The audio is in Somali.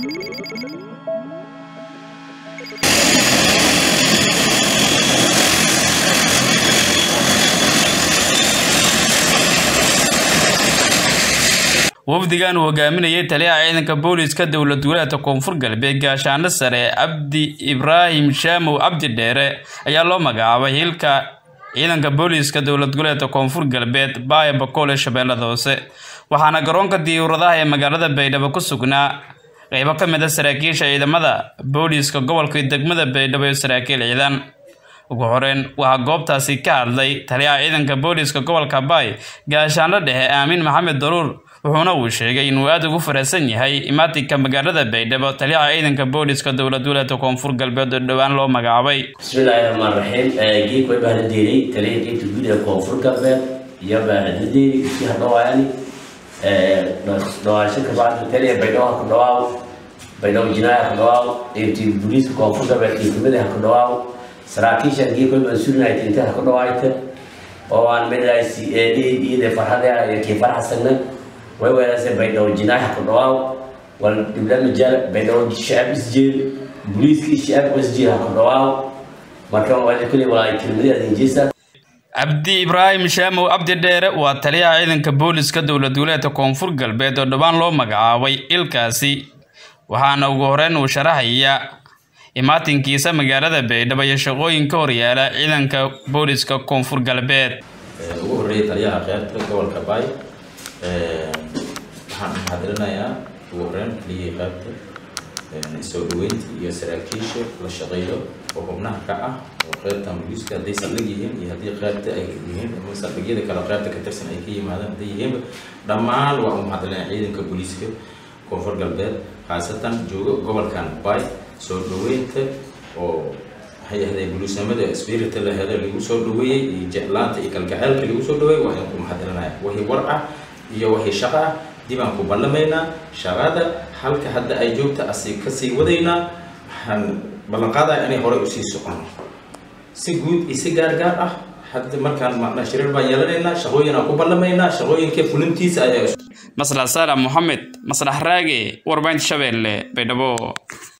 وفديان وهجامينية تليها عيدنك بوليسكا دولة ولاية كونفور galbeed gaashaanle sare Abdi Ibrahim Shamow Abdi Dheere ayaa loo magacaabay hilka ciidanka booliiska dowlad goboleedka Koonfur Galbeed Baaya Bakoole Shabeellada Hoose waxaana garoonka diyaaradaha ee magaalada Baydhabo ku sugnaa qaybo ka mid ah saraakiisha ciidamada booliiska gobolka degmada Baydhabo ee saraakiil ciidan ugu horeen waxa goobtaasi ka hadlay taliyaha ciidanka booliiska gobolka Baay gaashaanle dhexe Aamin Maxamed Daruur wuxuuna uu sheegay inuu aad ugu farasan yahay imaatinka magaalada Baydhabo taliyaha ciidanka booliiska dowlad goboleedka Koonfur Galbeed oo dhawaan loo magacaabay bismillaahirrahmaanirrahiim geek way baa diiray taliyaha ciidanka gudaha Koonfur Galbeed iyo baa diiray si hadawayani doorasho ka baad taliyaha Baydhabo ku dhawaaw Baydhabo jinaaya ku dhawaaw ciidanka booliiska Koonfur Galbeed iyo gudaha ku dhawaaw saraakiisha geek way mas'uuliyad inta ku dhawaayta oo aan meelaasi ee farxada ee farxasana ويوالاسي بيدو جناح كدواو والدبلوم جال بيدو الشعب سجل بوليس الشعب وسجل كدواو مركب ولا كل ولا كلمة إنجليزية Abdi Ibrahim Shamow Abdi Dheere waa taliyaha ciidanka booliiska dowlad goboleedka Koonfur Galbeed oo dhawaan loo magacaabay ilkaasi waxaana ugu horeen uu sharaxaya imaatinkiisa magaalada Baydhabo iyo shaqooyinka horyaala ciidanka booliiska Koonfur Galbeed ugu horeeyay taliyaha qaybta gobolka Baay waxaan hadalnayaa ugu horreyn lii qaybta soo dhaweynta iyo saraakiisha la shaqeeyo oo xubnaha ka ah oo qaybta booliiska haday saldhig yihiin iyo haddii qaybta ay yihiin ama saldhigyada kala qaybta ka tirsan ay ka yimaadaan haday yihiin dhammaan waa u mahadcelinayaa ciidanka booliiska Koonfur Galbeed khaasatan jooga gobolkan Baay soo dhaweynta oo hay'adaha booliisamada spirit la hada lagu soo dhaweeyay iyo jeclaanta iyo kalgacaylka lagu soo dhaweeyay waa in ku mahadcelinayaa wixii war ah iyo wixii shaqo dibaan ku ballamayna shaqada halka hadda ay joogta asii ka sii wadayna waxaan ballan qaadayaa inay hore u sii socono si guud iyo si gaar ah hadda markaan macna shirar baan yeelanaynaa shaqooyin aan ku ballamayna shaqooyinka fulintiisa ayaa Masla Salam Mohamed Masla Raage warbaahinta Shabeelle Baydhabo